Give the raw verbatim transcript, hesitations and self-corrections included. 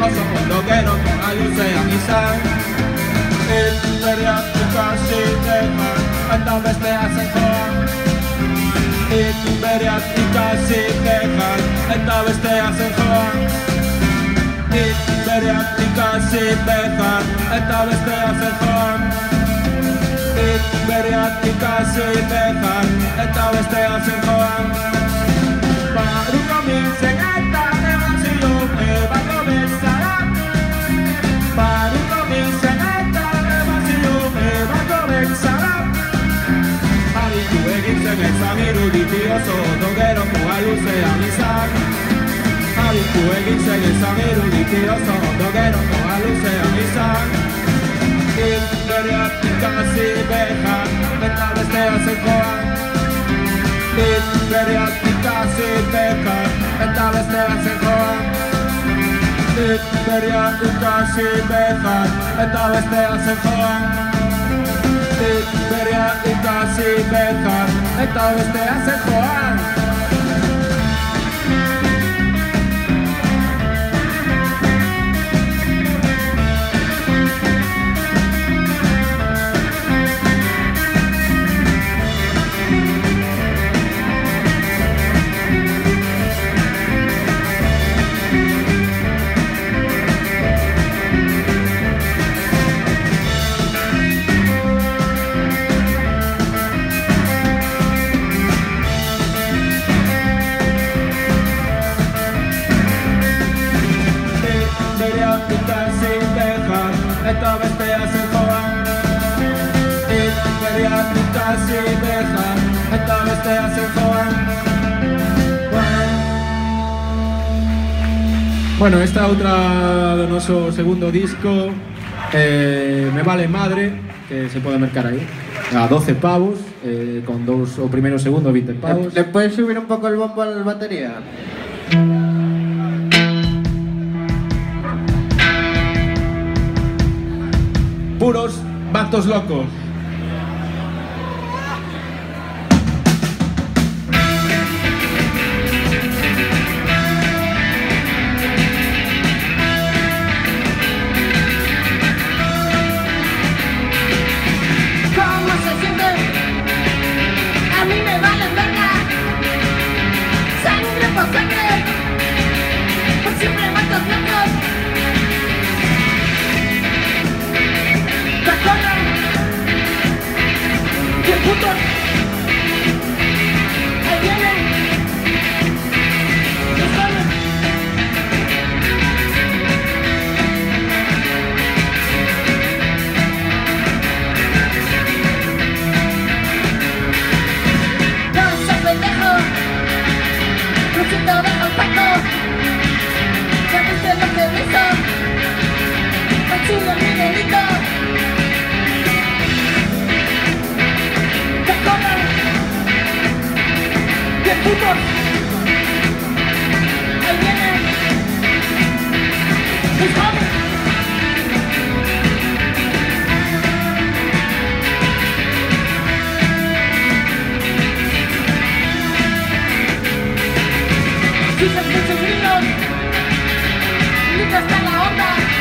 oso ondokero con aluzean izan. Hit berriak ikasi dekan, eta bestea zen joan. Hit berriak ikasi dekan, eta bestea zen joan. Hit berriak ikasi dekan, eta bestea zen joan. Hit berriak ikasi dekan, eta bestea zen joan. Baruko mintzen eta negazio ebako bezala. Baruko mintzen eta negazio ebako bezala. Aritu egin zen ezan iruditi oso ondo geroko aluzean izan. Aritu egin zen ezan iruditi oso ondo geroko aluzean izan. Hit berriak ikasi dekan, eta bestea zen joan. Hit berriak ikasi dekan, eta bestea zen joan. Hit berriak ikasi dekan, eta bestea zen joan. Hit berriak ikasi dekan, eta bestea zen joan. Eta bestea zen joan. Hit berriak ikasi dekan, eta bestea zen joan. Bueno, esta outra do noso segundo disco, eh, Me vale madre, que se pode mercar aí, a doce pavos, eh, con dous, o primeiro e o segundo, vinte pavos. ¿Le puedes subir un poco el bombo a la batería? Puros vatos locos. ¿Cómo se siente? A mí me vale verga. Sangre por sangre, por siempre vatos locos. ¡Qué putos! ¡Ahí vienen! ¡Los jóvenes! ¡No seas pendejo! ¡Crucito de compacto! ¿Ya viste lo que hizo? ¡Machulo mi delito! ¡Qué putos! ¡Ahí vienen! ¡Mis jóvenes! ¡Escuchas muchos gringos! ¡Nunca está la onda!